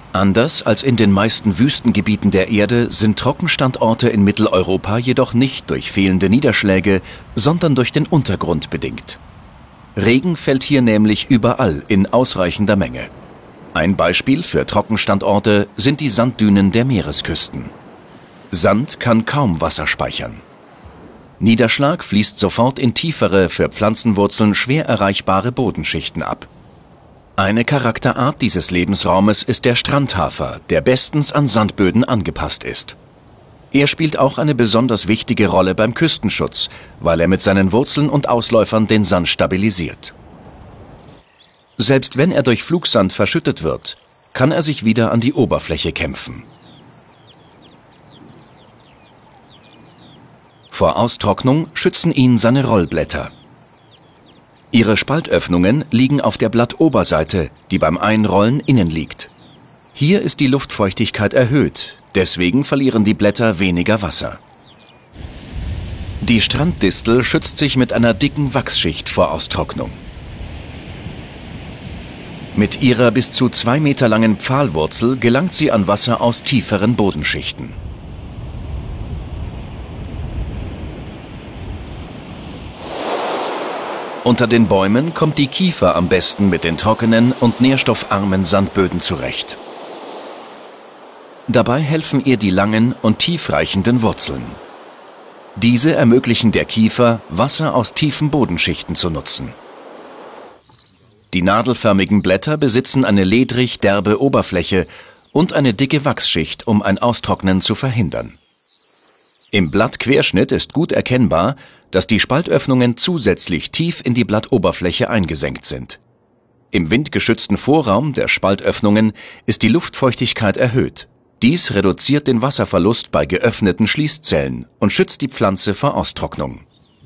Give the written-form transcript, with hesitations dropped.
Anders als in den meisten Wüstengebieten der Erde sind Trockenstandorte in Mitteleuropa jedoch nicht durch fehlende Niederschläge, sondern durch den Untergrund bedingt. Regen fällt hier nämlich überall in ausreichender Menge. Ein Beispiel für Trockenstandorte sind die Sanddünen der Meeresküsten. Sand kann kaum Wasser speichern. Niederschlag fließt sofort in tiefere, für Pflanzenwurzeln schwer erreichbare Bodenschichten ab. Eine Charakterart dieses Lebensraumes ist der Strandhafer, der bestens an Sandböden angepasst ist. Er spielt auch eine besonders wichtige Rolle beim Küstenschutz, weil er mit seinen Wurzeln und Ausläufern den Sand stabilisiert. Selbst wenn er durch Flugsand verschüttet wird, kann er sich wieder an die Oberfläche kämpfen. Vor Austrocknung schützen ihn seine Rollblätter. Ihre Spaltöffnungen liegen auf der Blattoberseite, die beim Einrollen innen liegt. Hier ist die Luftfeuchtigkeit erhöht, deswegen verlieren die Blätter weniger Wasser. Die Stranddistel schützt sich mit einer dicken Wachsschicht vor Austrocknung. Mit ihrer bis zu 2 Meter langen Pfahlwurzel gelangt sie an Wasser aus tieferen Bodenschichten. Unter den Bäumen kommt die Kiefer am besten mit den trockenen und nährstoffarmen Sandböden zurecht. Dabei helfen ihr die langen und tiefreichenden Wurzeln. Diese ermöglichen der Kiefer, Wasser aus tiefen Bodenschichten zu nutzen. Die nadelförmigen Blätter besitzen eine ledrig derbe Oberfläche und eine dicke Wachsschicht, um ein Austrocknen zu verhindern. Im Blattquerschnitt ist gut erkennbar, dass die Spaltöffnungen zusätzlich tief in die Blattoberfläche eingesenkt sind. Im windgeschützten Vorraum der Spaltöffnungen ist die Luftfeuchtigkeit erhöht. Dies reduziert den Wasserverlust bei geöffneten Schließzellen und schützt die Pflanze vor Austrocknung.